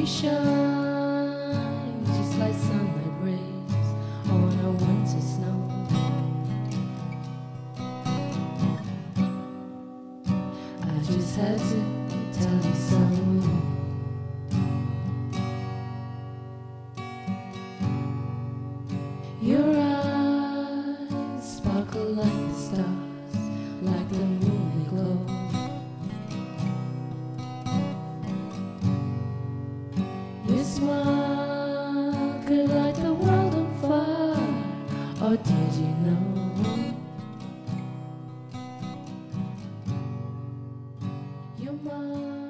shine just like sunlight rays on a winter snow. I just had to tell you so. Your eyes sparkle like the stars, like the moon they glow. Your smile could light the world on fire, or did you know? Your mind